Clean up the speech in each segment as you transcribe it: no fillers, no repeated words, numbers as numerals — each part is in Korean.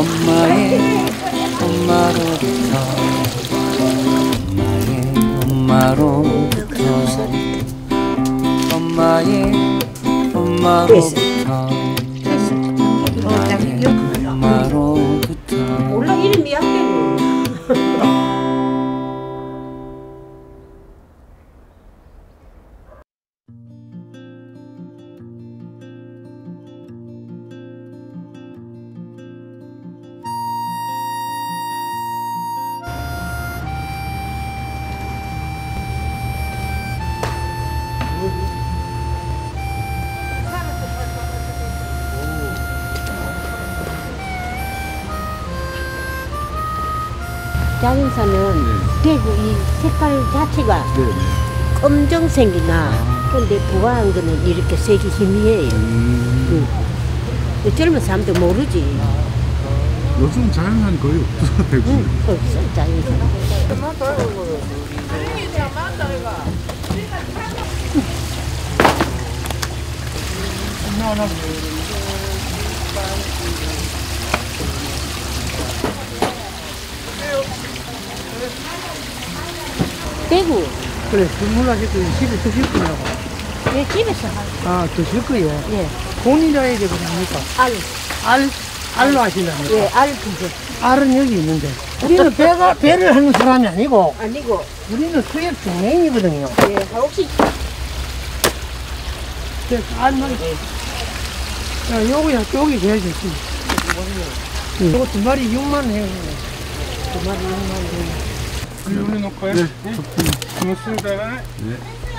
엄마의 엄마로부터 엄마의 엄마로부터 몰라 이름이 약대고. 자연산은 대구 이 색깔 자체가 검정색이나 근데 부화한 거는 이렇게 색이 희미해요. 젊은 사람들 모르지. 요즘 자연산 거의 없어 대구. 없어 자연산. 대구. 그래, 주문하실 거예요. 집에 드실 거냐고. 예, 집에서 하죠. 아, 드실 거예요? 예. 본이라 해야 되고 합니까? 알로 하신답니까? 예, 알 주죠. 알은 여기 있는데. 우리는 배를 하는 사람이 아니고, 아니고. 우리는 수협 중행이거든요. 예, 혹시. 알만. 야, 요기 제일 좋습니다. 요거 두 마리 6만 원 해요. 두 마리 6만 원. 우리 올려놓을까요? 네. 고맙습니다. 네.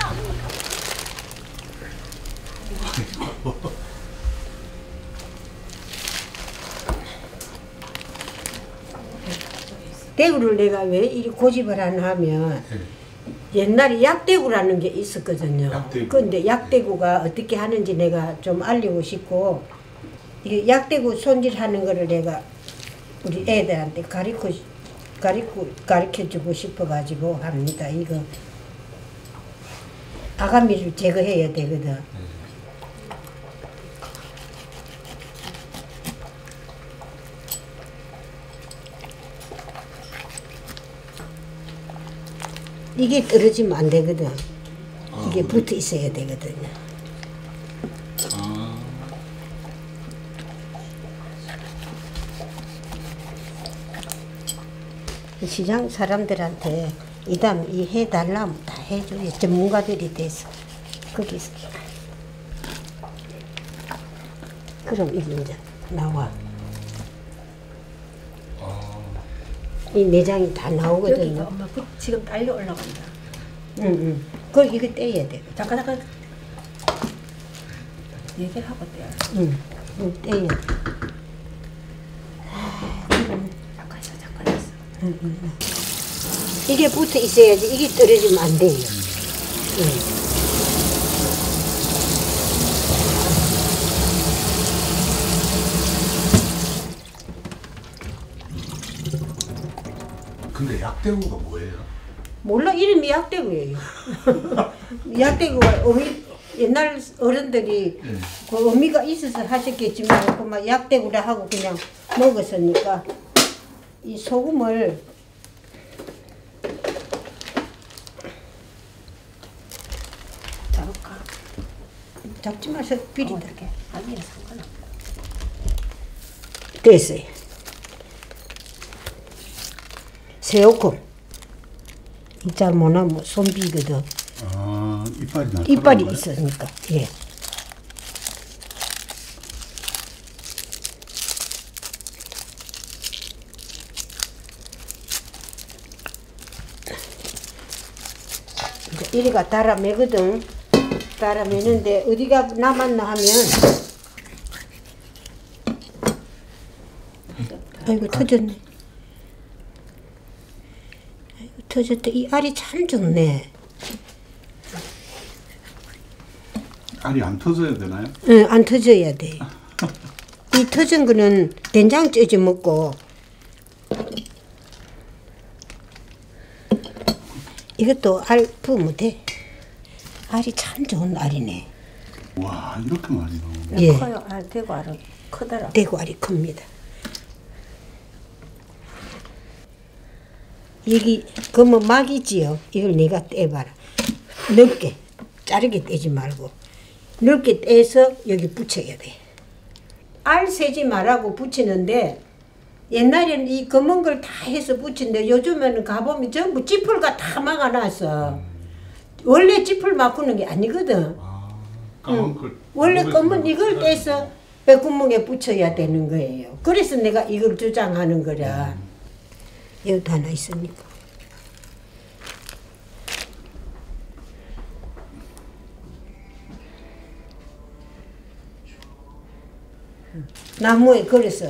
대구를 내가 왜 이리 고집을 하나 하면 옛날에 약대구라는 게 있었거든요. 그런데 약대구가 어떻게 하는지 내가 좀 알리고 싶고 이 약대구 손질하는 거를 내가 우리 애들한테 가르쳐주고 싶어가지고 합니다. 이거 아가미를 제거해야 되거든. 이게 떨어지면 안 되거든. 이게 붙어 있어야 되거든요. 시장 사람들한테 이담 이 해달라면 다 해줘요. 전문가들이 돼서 거기서. 그럼 이게 이제 나와. 이 내장이 다 나오거든요. 엄마 지금 달려 올라간다. 응. 그걸 이거 떼야 돼. 잠깐. 얘기를 하고 떼야 돼. 응. 이거 떼야 돼. 잠깐 있어. 이게 붙어 있어야지. 이게 떨어지면 안 돼요. 근데 약대구가 뭐예요? 몰라 이름이 약대구예요. 약대구가 옛날 어른들이 그 의미가 있어서 하셨겠지만 그막 약대구라 하고 그냥 먹었으니까 이 소금을 잡을까? 잡지 마서 비리다. 어떻게? 아니야 상관없어. 됐어요. 새우콩. 잘 못하면 손비거든. 아, 이빨이 있으니까. 예. 이리가 달아매거든. 달아매는데 어디가 남았나 하면 아이고 터졌네. 아이고 터졌다. 이 알이 참 좋네. 알이 안 터져야 되나요? 응, 안 터져야 돼. 이 터진 거는 된장 쪄져 먹고 이것도 알 부으면 돼. 알이 참 좋은 알이네. 와, 이렇게 많이 나오네. 예. 커요. 대구 알은 크더라. 대구 알이 큽니다. 여기 검은 막 있지요. 이걸 내가 떼봐라. 넓게 자르게 떼지 말고 넓게 떼서 여기 붙여야 돼. 알 세지 말라고 붙이는데 옛날에는 이 검은 걸 다 해서 붙이는데 요즘에는 가보면 전부 찌풀가 다 막아놨어. 원래 찌풀 막는 게 아니거든. 까만 걸. 원래 검은 이걸 떼서 배구멍에 붙여야 되는 거예요. 그래서 내가 이걸 주장하는 거라. 여기도 하나 있으니까. 나무에 걸어서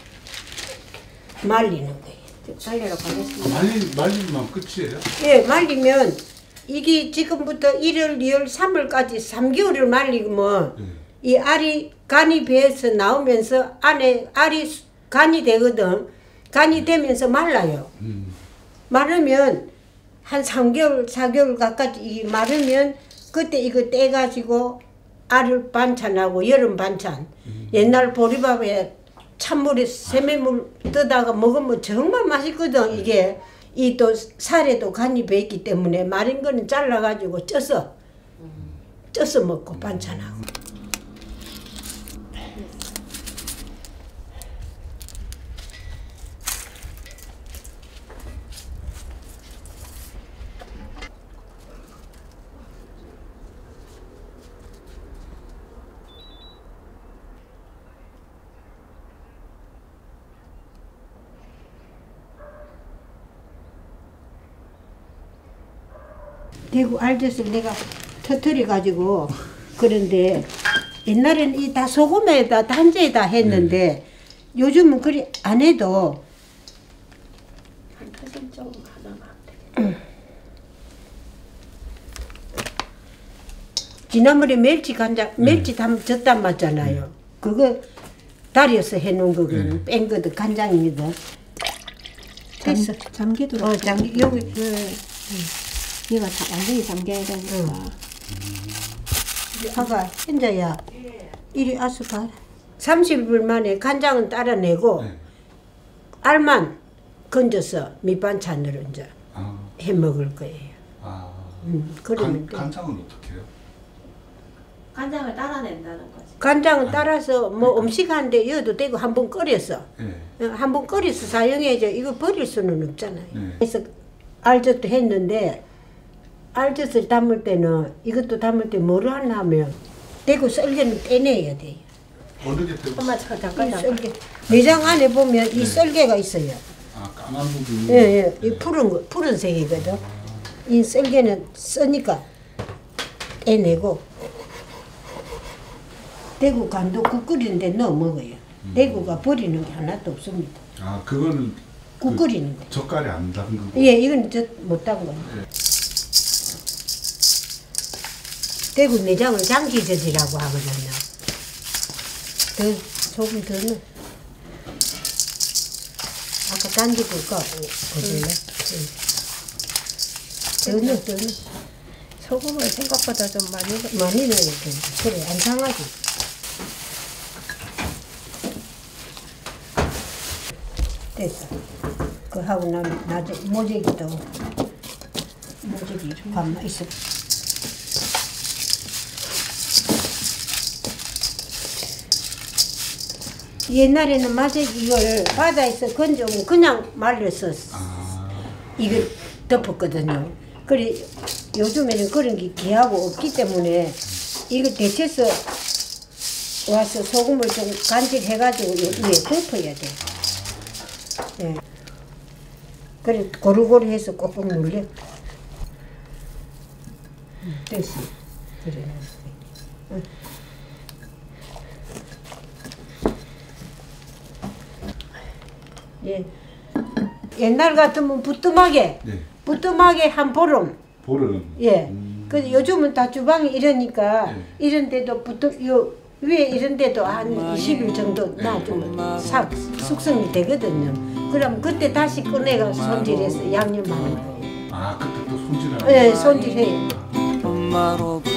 말리는 거예요. 달려러 가겠습니다. 말리면 끝이에요? 예, 말리면 이게 지금부터 1월, 2월, 3월까지 3개월을 말리면 이 알이 간이 배에서 나오면서 안에 알이 간이 되거든. 간이 되면서 말라요. 마르면 한 3개월, 4개월 가까이 마르면 그때 이거 떼가지고 알을 반찬하고 여름 반찬. 옛날 보리밥에 찬물에 세매물 떠다가 먹으면 정말 맛있거든. 이게 이 또 살에도 간이 배있기 때문에 마른 거는 잘라가지고 쪄서 먹고 반찬하고. 대구 알젓을 내가 터트려 가지고 그런데 옛날에는 이 다 소금에다 단제에다 했는데 요즘은 그리 안 해도 한 터진 조금 하나만 하면 되겠다. 지난번에 멸치 간장 멸치 젓단 맞잖아요. 그거 다려서 해놓은 거거든. 뺀 거도 간장입니다. 됐어. 잠기도록. 잠기 여기 얘가 다 완전히 잠겨야 되니까. 봐봐, 현자야. 이리 와서 봐라. 30일 만에 간장은 따라내고 알만 건져서 밑반찬으로 이제 해 먹을 거예요. 그러면 돼. 간장은 어떻게 해요? 간장을 따라낸다는 거지. 간장은 따라서 뭐 음식하는데 여도 되고 한번 끓여서 한번 끓여서 사용해야죠. 이거 버릴 수는 없잖아요. 그래서 알젓도 했는데 알젓을 담을 때는 이것도 담을 때 뭐를 하나 하면 대구 썰개는 떼내야 돼요. 어느 게 되고? 엄마 잠깐. 썰개. 내장 안에 보면 이 썰개가 있어요. 아, 까만 부분이. 예. 이 푸른색이거든. 이 썰개는 쓰니까 떼내고 대구 간도 국 끓이는데 넣어 먹어요. 대구가 버리는 게 하나도 없습니다. 아, 그거는 국 끓이는 거. 젓갈이 안 담근 거. 예, 이건 못 담은 거. 대구 내장은 장기젓이라고 하거든요. 조금 더 넣어. 아까 단지 굴까 보실래? 더 넣어. 소금을 생각보다 좀 많이 많이 넣어야 돼. 그래, 안 상하지. 됐어. 그 하고 나면 나중에 모재기 가만 있어. 옛날에는 마제기 이걸 바다에서 건져오면 그냥 말려서 이걸 덮었거든요. 그래 요즘에는 그런 게 귀하고 없기 때문에 이거 데쳐서 와서 소금을 좀 간질해가지고 위에 덮어야 돼. 예. 그래 고루고루 해서 꼭꼭 눌려. 됐어. 그래. 응. 예. 옛날 같으면 부뚜막에 한 보름. 예. 그 요즘은 다 주방이 이러니까 이런 데도 요 위에 이런 데도 한 20일 정도 놔두면 숙성이 되거든요. 그럼 그때 다시 꺼내가 손질해서 양념하는 거예요. 아, 그때 또 손질하는 예, 손질해요. 엄마로